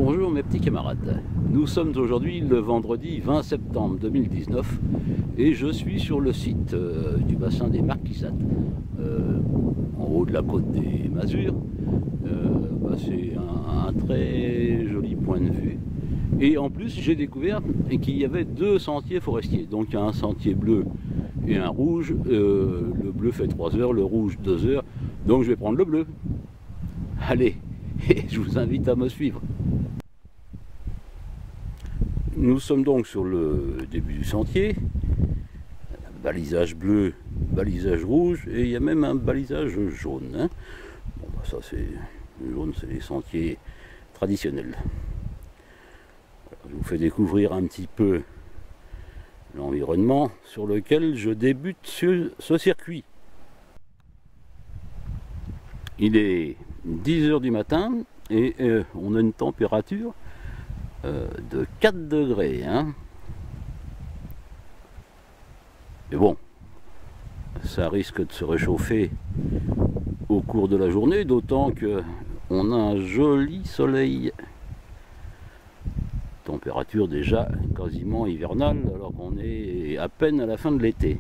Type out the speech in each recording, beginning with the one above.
Bonjour mes petits camarades, nous sommes aujourd'hui le vendredi 20 septembre 2019 et je suis sur le site du bassin des Marquisades, en haut de la côte des Masures. C'est un très joli point de vue et en plus j'ai découvert qu'il y avait deux sentiers forestiers, donc un sentier bleu et un rouge. Le bleu fait 3 heures, le rouge 2 heures, donc je vais prendre le bleu. Allez, je vous invite à me suivre. Nous sommes donc sur le début du sentier, balisage bleu, balisage rouge, et il y a même un balisage jaune. Hein. Bon, bah ça c'est le jaune, c'est les sentiers traditionnels. Voilà, je vous fais découvrir un petit peu l'environnement sur lequel je débute sur ce circuit. Il est 10 h du matin et on a une température de 4 degrés. Hein. Mais bon, ça risque de se réchauffer au cours de la journée, d'autant que on a un joli soleil. Température déjà quasiment hivernale, alors qu'on est à peine à la fin de l'été.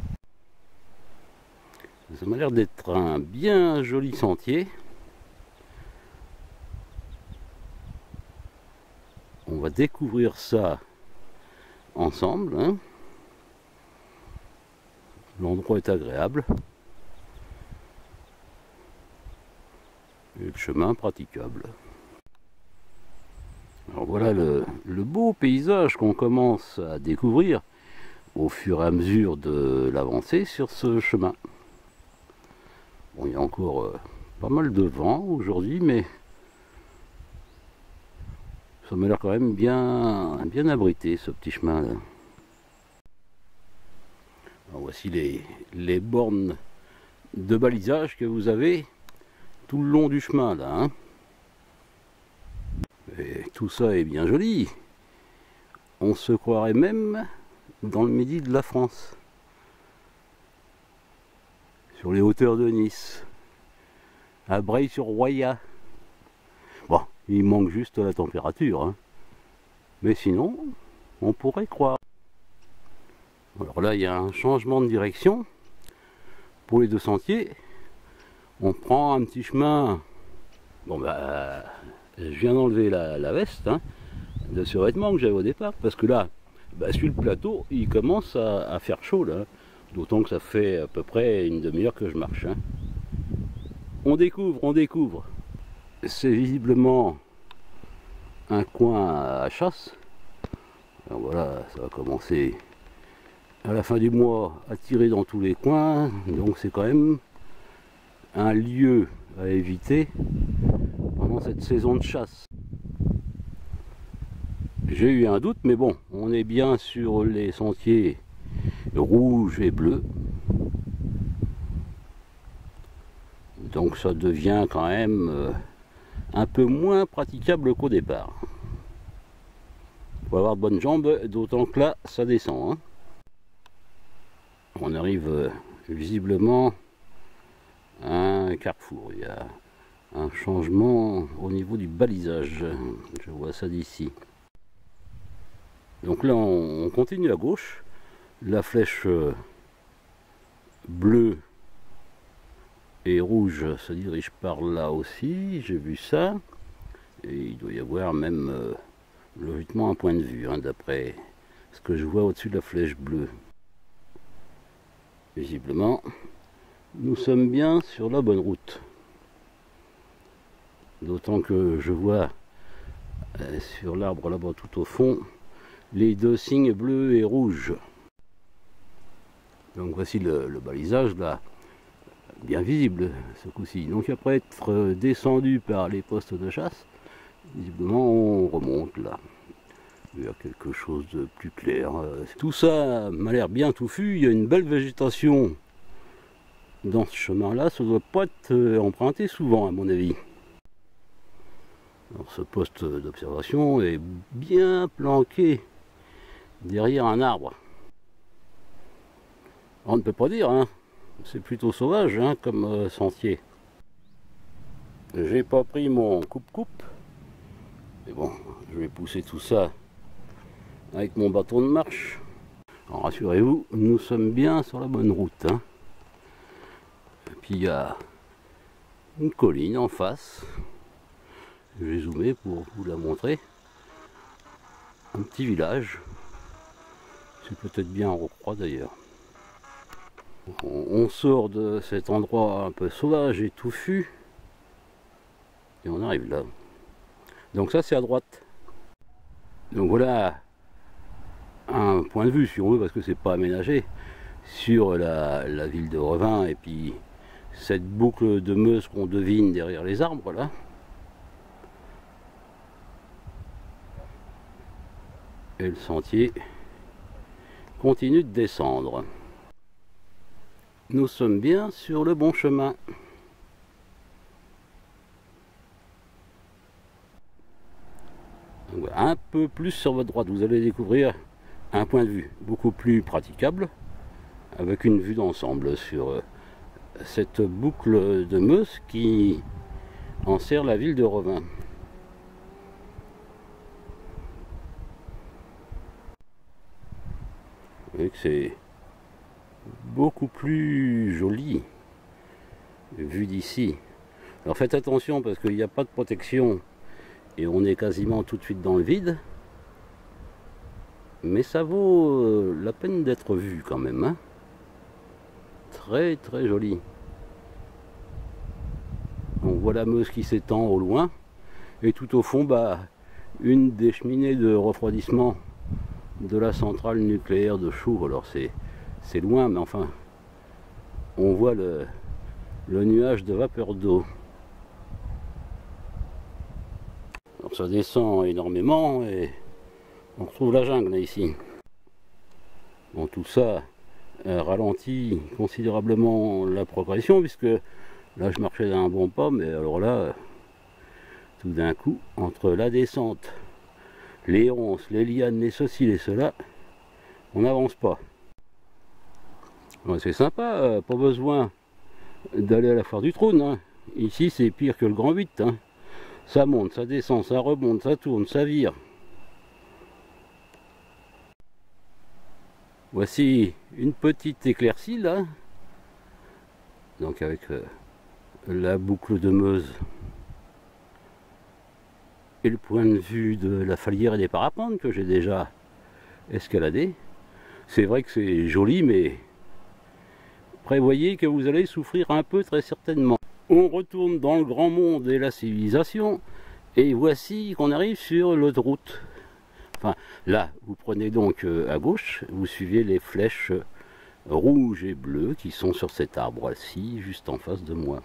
Ça m'a l'air d'être un bien joli sentier. On va découvrir ça ensemble. Hein. L'endroit est agréable. Et le chemin praticable. Alors voilà le beau paysage qu'on commence à découvrir au fur et à mesure de l'avancée sur ce chemin. Bon, il y a encore pas mal de vent aujourd'hui, mais ça m'a l'air quand même bien abrité, ce petit chemin là. Alors voici les bornes de balisage que vous avez tout le long du chemin là. Hein. Et tout ça est bien joli. On se croirait même dans le midi de la France, sur les hauteurs de Nice, à Breil-sur-Roya. Bon, il manque juste la température, hein. Mais sinon, on pourrait croire. Alors là, il y a un changement de direction pour les deux sentiers. On prend un petit chemin. Bon bah, je viens d'enlever la veste hein, de survêtement que j'avais au départ, parce que là, bah, sur le plateau, il commence à faire chaud là. D'autant que ça fait à peu près une demi-heure que je marche. Hein. On découvre. C'est visiblement un coin à chasse. Alors voilà, ça va commencer à la fin du mois à tirer dans tous les coins. Donc c'est quand même un lieu à éviter pendant cette saison de chasse. J'ai eu un doute, mais bon, on est bien sur les sentiers rouges et bleus. Donc ça devient quand même un peu moins praticable qu'au départ. Il faut avoir de bonnes jambes, d'autant que là, ça descend. Hein. On arrive visiblement à un carrefour. Il y a un changement au niveau du balisage. Je vois ça d'ici. Donc là, on continue à gauche. La flèche bleue et rouge se dirige par là aussi, j'ai vu ça. Et il doit y avoir même logiquement un point de vue, hein, d'après ce que je vois au-dessus de la flèche bleue. Visiblement, nous sommes bien sur la bonne route. D'autant que je vois sur l'arbre là-bas tout au fond les deux signes bleus et rouges. Donc voici le balisage là, bien visible ce coup-ci. Donc après être descendu par les postes de chasse, visiblement on remonte là vers quelque chose de plus clair. Tout ça m'a l'air bien touffu, il y a une belle végétation dans ce chemin là, ça ne doit pas être emprunté souvent à mon avis. Alors, ce poste d'observation est bien planqué derrière un arbre. On ne peut pas dire, hein. C'est plutôt sauvage hein, comme sentier. J'ai pas pris mon coupe-coupe Mais bon, je vais pousser tout ça avec mon bâton de marche. Alors rassurez-vous, nous sommes bien sur la bonne route, hein. Et puis il y a une colline en face. Je vais zoomer pour vous la montrer. Un petit village. C'est peut-être bien en Rocroi d'ailleurs. On sort de cet endroit un peu sauvage et touffu. Et on arrive là. Donc ça c'est à droite. Donc voilà un point de vue si on veut, parce que c'est pas aménagé, sur la ville de Revin et puis cette boucle de Meuse qu'on devine derrière les arbres là. Et le sentier continue de descendre. Nous sommes bien sur le bon chemin. Donc voilà, un peu plus sur votre droite, vous allez découvrir un point de vue beaucoup plus praticable, avec une vue d'ensemble sur cette boucle de Meuse qui enserre la ville de Revin. Vous voyez que c'est beaucoup plus joli vu d'ici. Alors faites attention parce qu'il n'y a pas de protection et on est quasiment tout de suite dans le vide. Mais ça vaut la peine d'être vu quand même, hein. Très très joli. On voit la Meuse qui s'étend au loin. Et tout au fond, bah, une des cheminées de refroidissement de la centrale nucléaire de Chaux. Alors c'est loin, mais enfin, on voit le nuage de vapeur d'eau. Alors ça descend énormément et on retrouve la jungle là, ici. Bon, tout ça ralentit considérablement la progression, puisque là je marchais d'un bon pas, mais alors là, tout d'un coup, entre la descente, les ronces, les lianes, les ceci, les cela, on n'avance pas. Ouais, c'est sympa, pas besoin d'aller à la foire du trône, hein. Ici c'est pire que le Grand 8, hein. Ça monte, ça descend, ça remonte, ça tourne, ça vire. Voici une petite éclaircie là, donc avec la boucle de Meuse et le point de vue de la Falière et des parapentes que j'ai déjà escaladé. C'est vrai que c'est joli, mais prévoyez que vous allez souffrir un peu très certainement. On retourne dans le grand monde et la civilisation, et voici qu'on arrive sur l'autoroute. Enfin, là, vous prenez donc à gauche, vous suivez les flèches rouges et bleues qui sont sur cet arbre-ci, juste en face de moi.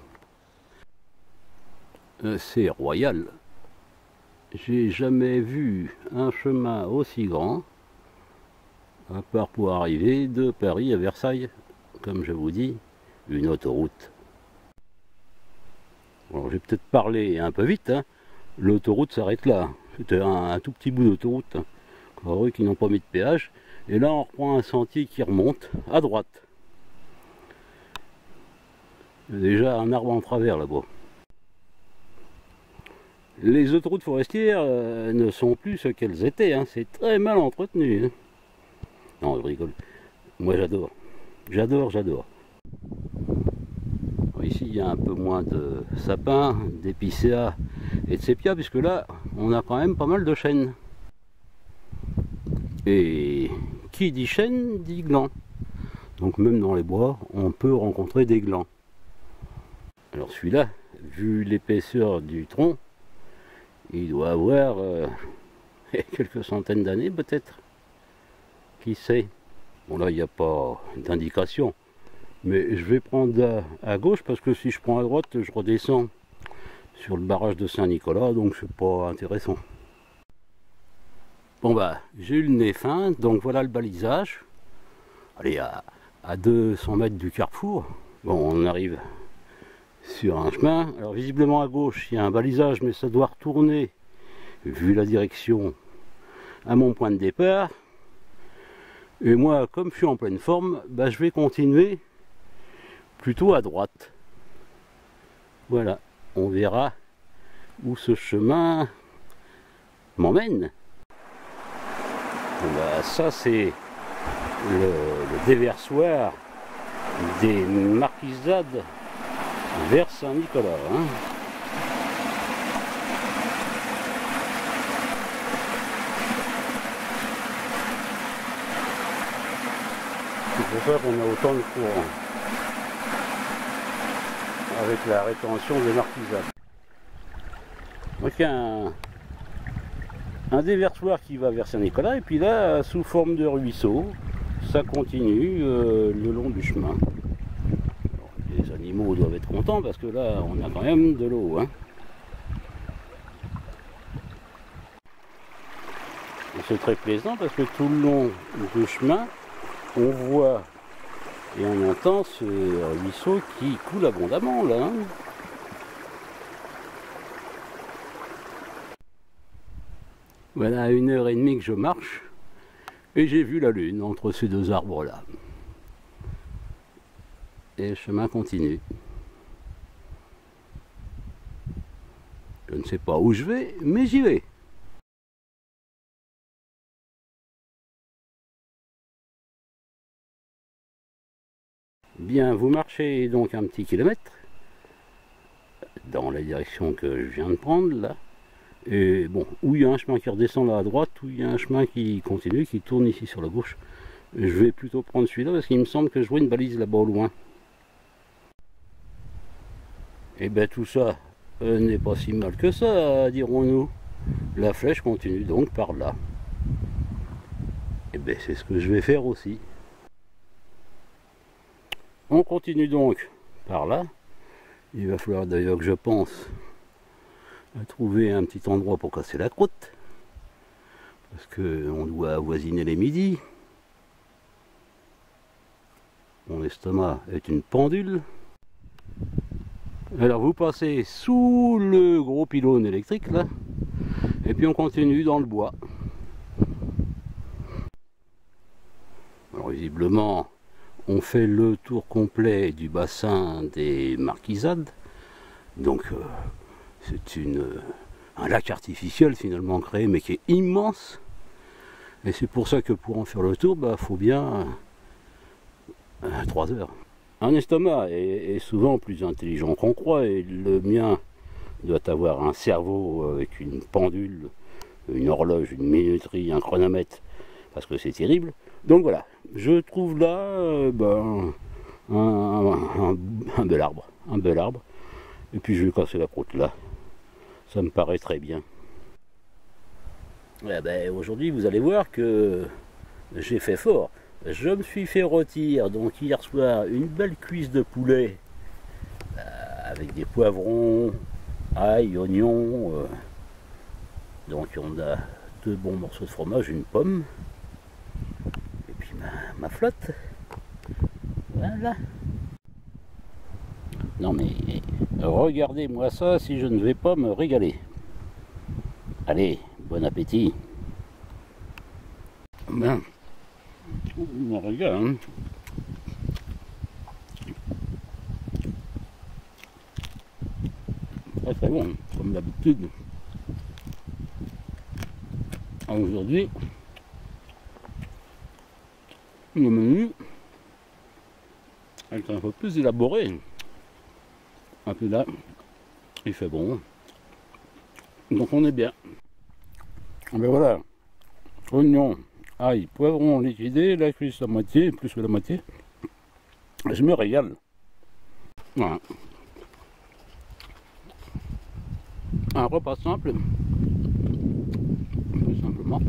C'est royal. J'ai jamais vu un chemin aussi grand, à part pour arriver de Paris à Versailles. Comme je vous dis, une autoroute. Alors j'ai peut-être parlé un peu vite, hein. L'autoroute s'arrête là. C'était un tout petit bout d'autoroute, hein. Eux qui n'ont pas mis de péage. Et là on reprend un sentier qui remonte à droite. Il y a déjà un arbre en travers là-bas. Les autoroutes forestières ne sont plus ce qu'elles étaient, hein. C'est très mal entretenu, hein. Non, je rigole. Moi j'adore. J'adore. Ici il y a un peu moins de sapins, d'épicéas et de sépia, puisque là on a quand même pas mal de chênes. Et qui dit chêne dit gland. Donc même dans les bois on peut rencontrer des glands. Alors celui-là, vu l'épaisseur du tronc, il doit avoir quelques centaines d'années peut-être. Qui sait? Bon là il n'y a pas d'indication. Mais je vais prendre à gauche parce que si je prends à droite, je redescends sur le barrage de Saint-Nicolas, donc c'est pas intéressant. Bon bah, j'ai eu le nez fin, donc voilà le balisage. Allez, à 200 mètres du carrefour. Bon, on arrive sur un chemin. Alors visiblement à gauche, il y a un balisage, mais ça doit retourner, vu la direction, à mon point de départ. Et moi, comme je suis en pleine forme, bah, je vais continuer plutôt à droite. Voilà, on verra où ce chemin m'emmène. Bah, ça c'est le déversoir des Marquisades vers Saint-Nicolas. Hein. C'est pour ça qu'on a autant de courant avec la rétention des Marquisades. Donc un déversoir qui va vers Saint-Nicolas, et puis là, sous forme de ruisseau, ça continue le long du chemin. Alors, les animaux doivent être contents parce que là, on a quand même de l'eau. Hein. C'est très plaisant parce que tout le long du chemin, on voit et on entend ce ruisseau qui coule abondamment là. Hein. Voilà 1h30 que je marche et j'ai vu la lune entre ces deux arbres là. Et le chemin continue. Je ne sais pas où je vais, mais j'y vais. Bien, vous marchez donc un petit kilomètre dans la direction que je viens de prendre là. Et bon, où il y a un chemin qui redescend là à droite, où il y a un chemin qui continue, qui tourne ici sur la gauche. Je vais plutôt prendre celui-là parce qu'il me semble que je vois une balise là-bas au loin. Et bien tout ça n'est pas si mal que ça, dirons-nous. La flèche continue donc par là. Et bien c'est ce que je vais faire aussi. On continue donc par là. Il va falloir d'ailleurs que je pense à trouver un petit endroit pour casser la croûte. Parce qu'on doit avoisiner les midis. Mon estomac est une pendule. Alors vous passez sous le gros pylône électrique là. Et puis on continue dans le bois. Alors visiblement, on fait le tour complet du bassin des Marquisades. Donc c'est un lac artificiel finalement créé, mais qui est immense. Et c'est pour ça que pour en faire le tour, bah, faut bien 3 heures. Un estomac est souvent plus intelligent qu'on croit, et le mien doit avoir un cerveau avec une pendule, une horloge, une minuterie, un chronomètre, parce que c'est terrible. Donc voilà, je trouve là un bel arbre, et puis je vais casser la croûte là. Ça me paraît très bien. Eh ben, aujourd'hui, vous allez voir que j'ai fait fort. Je me suis fait rôtir donc hier soir une belle cuisse de poulet avec des poivrons, ail, oignons. Donc on a 2 bons morceaux de fromage, une pomme. Et puis ma flotte. Voilà. Non mais regardez-moi ça si je ne vais pas me régaler. Allez, bon appétit. Ben, je me régale, hein. Très très bon, comme d'habitude. Aujourd'hui, le menu est un peu plus élaboré. Un peu là, il fait bon. Donc on est bien. Ben voilà, oignons, ail, poivron liquidé, la cuisse à moitié, plus que la moitié. Je me régale. Voilà. Un repas simple, tout simplement,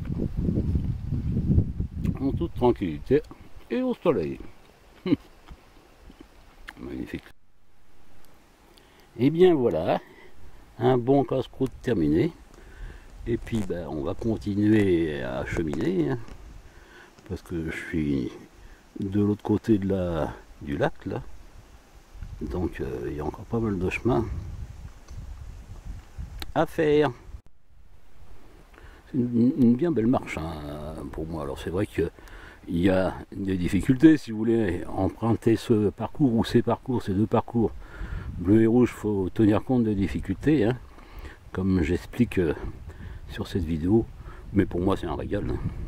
en toute tranquillité et au soleil. Magnifique. Et bien voilà, un bon casse-croûte terminé. Et puis ben, on va continuer à cheminer, hein, parce que je suis de l'autre côté du lac là. Donc il y a encore pas mal de chemin à faire. C'est une bien belle marche, hein, pour moi. Alors c'est vrai qu'il y a des difficultés si vous voulez emprunter ce parcours ou ces 2 parcours bleu et rouge. Il faut tenir compte des difficultés, hein, comme j'explique sur cette vidéo, mais pour moi c'est un régal.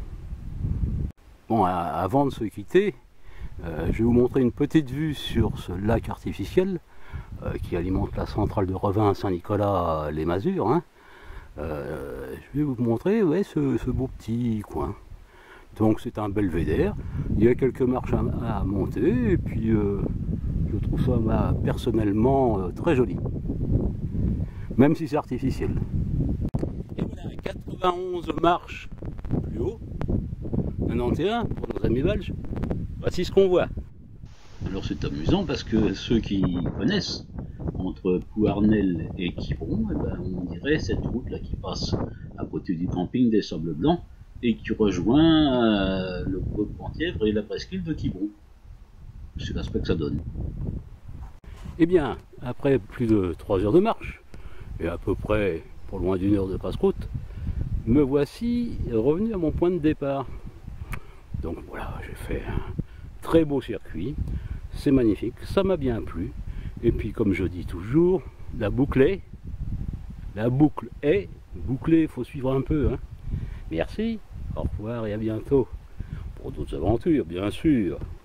Bon, avant de se quitter, je vais vous montrer une petite vue sur ce lac artificiel qui alimente la centrale de Revin Saint-Nicolas, les Masures. Hein. Je vais vous montrer ce beau petit coin. Donc c'est un belvédère, il y a quelques marches à monter, et puis je trouve ça personnellement très joli, même si c'est artificiel. Et voilà, 91 marches plus haut, 91 pour nos amis belges, voici ce qu'on voit. Alors c'est amusant parce que ceux qui connaissent, entre Pouarnel et Quiberon, eh ben, on dirait cette route là qui passe à côté du camping des Sables Blancs et qui rejoint le Clos de Penthièvre et la presqu'île de Quiberon. C'est l'aspect que ça donne. Et bien, après plus de 3 heures de marche, et à peu près pour loin d'1 heure de passe-route, me voici revenu à mon point de départ. Donc voilà, j'ai fait un très beau circuit, c'est magnifique, ça m'a bien plu. Et puis comme je dis toujours, la boucle est bouclée, il faut suivre un peu. Hein. Merci, au revoir et à bientôt pour d'autres aventures, bien sûr.